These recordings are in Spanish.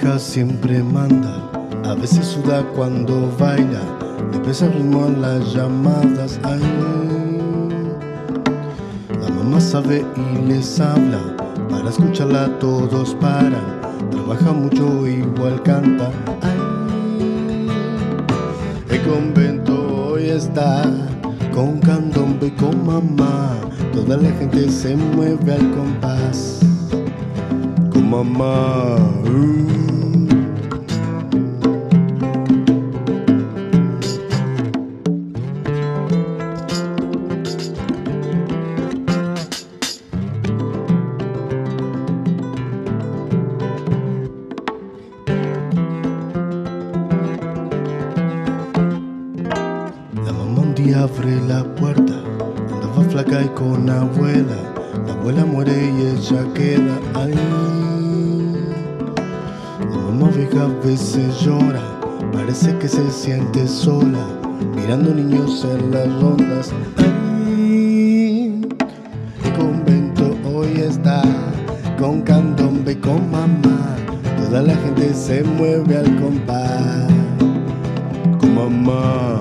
vieja siempre manda, a veces suda cuando baila, le pesa el ritmo a las llamadas. Ay, la mamá sabe y les habla, para escucharla todos paran, trabaja mucho igual canta. Ay, el convento hoy está con candombe y con mamá, toda la gente se mueve al compás con mamá. La mamá un día abre la puerta, andaba flaca y con abuela, la abuela muere y ella queda ahí. La mamá vieja a veces llora, parece que se siente sola, mirando niños en las rondas. Ay, el convento hoy está con candombe y con mamá, toda la gente se mueve al compás con mamá.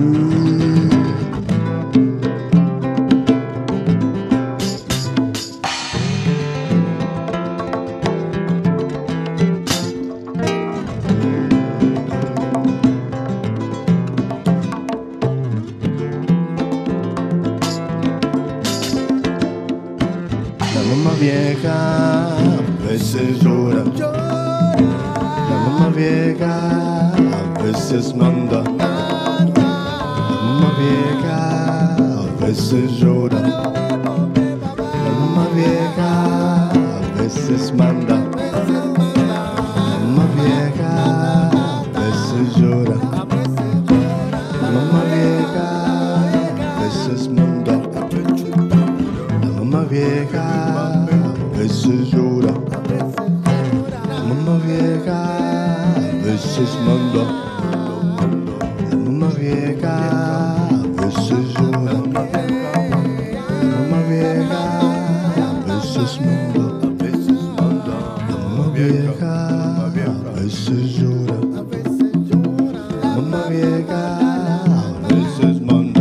La mamá vieja a veces llora, la mamá vieja a veces manda, la mamá vieja a veces llora, la mamá vieja a veces manda, la mamá vieja a veces llora, la mamá vieja a veces manda, la mamá vieja a veces llora, la mamá vieja a veces manda, la mamá vieja a veces llora, la mamá vieja a veces manda, la mamá vieja a veces llora, la mamá vieja a veces manda.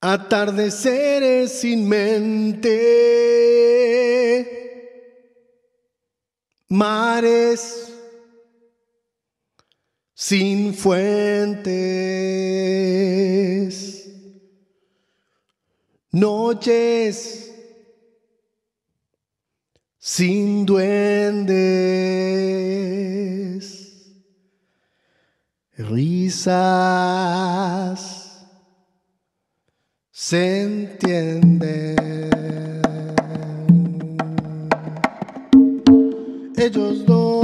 Atardeceres sin mente, mares sin fuentes, noches sin duendes, risas se entienden. Ellos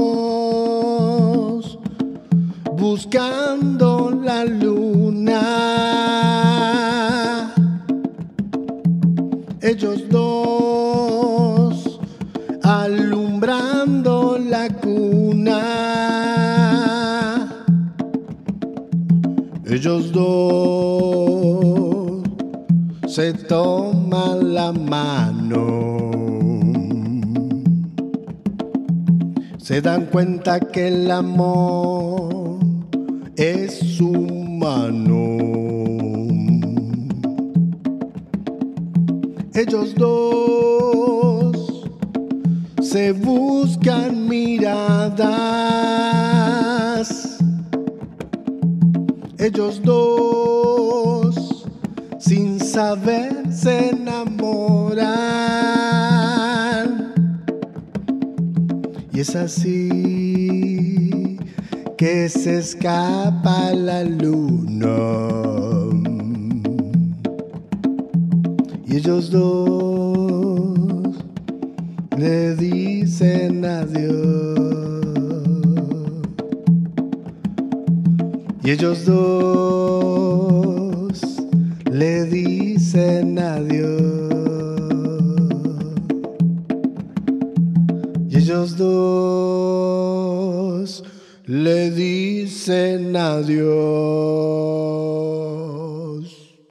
dos buscando la luna, ellos dos alumbrando la cuna, ellos dos se toman la mano, se dan cuenta que el amor es humano. Ellos dos se buscan miradas, ellos dos sin saber se enamoran. Y es así que se escapa la luna. Y ellos dos le dicen adiós. Y ellos dos le dicen adiós. Y ellos dos le dicen adiós.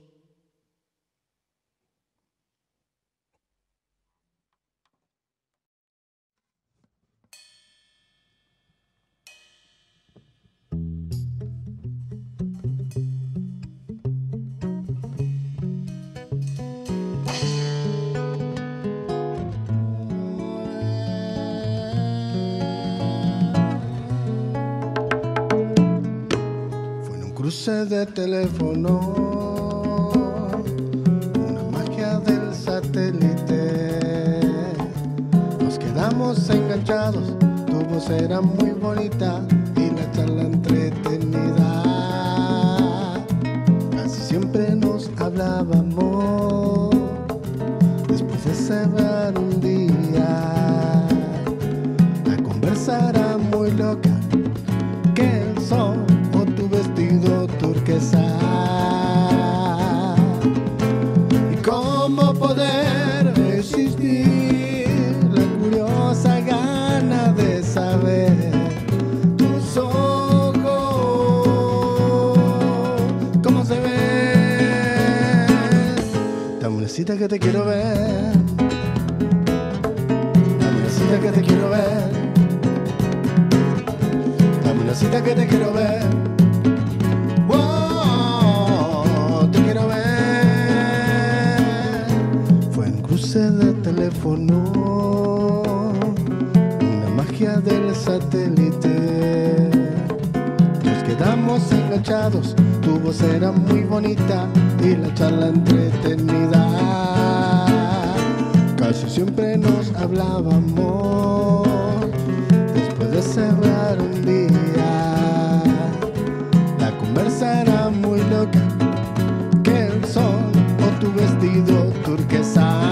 Cruce de teléfono, una magia del satélite. Nos quedamos enganchados, tu voz era muy bonita y la charla entretenida. Casi siempre nos hablábamos después de cerrar un día. La conversa era muy loca, que el sol tu vestido turquesa. ¿Y cómo poder resistir la curiosa gana de saber tus ojos cómo se ven? Dame una cita que te quiero ver, dame una cita que te quiero ver, dame una cita que te quiero ver. De teléfono, una magia del satélite. Nos quedamos enganchados, tu voz era muy bonita y la charla entretenida. Casi siempre nos hablábamos después de cerrar un día. La conversa era muy loca, que el sol o tu vestido turquesa.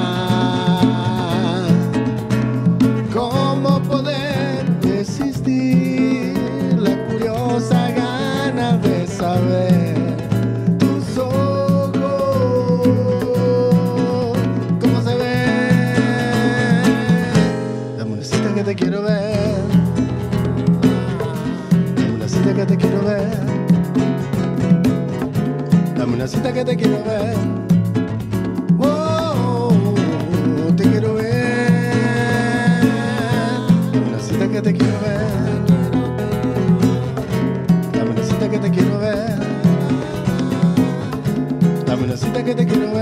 Tus ojos cómo se ven. Dame una cita que te quiero ver, dame una cita que te quiero ver, dame una cita que te quiero ver. Oh, te quiero ver, dame una cita que te quiero ver, dame una cita que te quiero ver. Dame una cita que te quiero ver.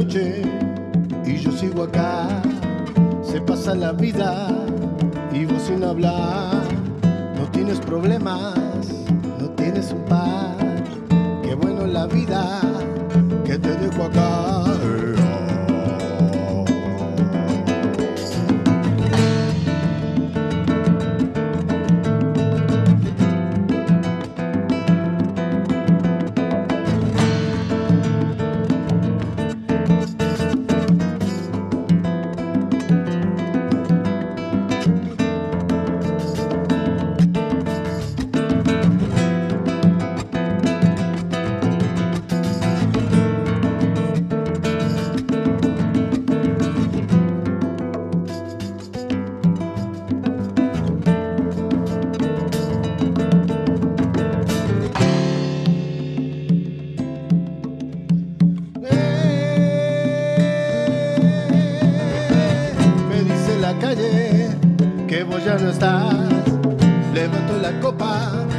noche y yo sigo acá. Se pasa la vida y vos sin hablar. No tienes problemas, no tienes un par. Qué bueno la vida que te dejo acá. Calle, que vos ya no estás, levanto la copa